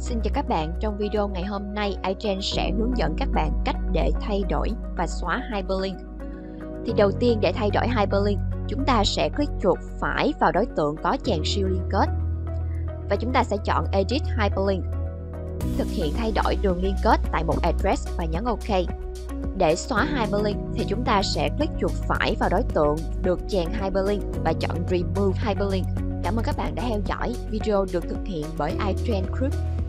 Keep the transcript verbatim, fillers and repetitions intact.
Xin chào các bạn, trong video ngày hôm nay, iGen sẽ hướng dẫn các bạn cách để thay đổi và xóa Hyperlink. Thì đầu tiên để thay đổi Hyperlink, chúng ta sẽ click chuột phải vào đối tượng có chèn siêu liên kết. Và chúng ta sẽ chọn Edit Hyperlink. Thực hiện thay đổi đường liên kết tại một address và nhấn OK. Để xóa Hyperlink thì chúng ta sẽ click chuột phải vào đối tượng được chèn Hyperlink và chọn Remove Hyperlink. Cảm ơn các bạn đã theo dõi. Video được thực hiện bởi iGen Group.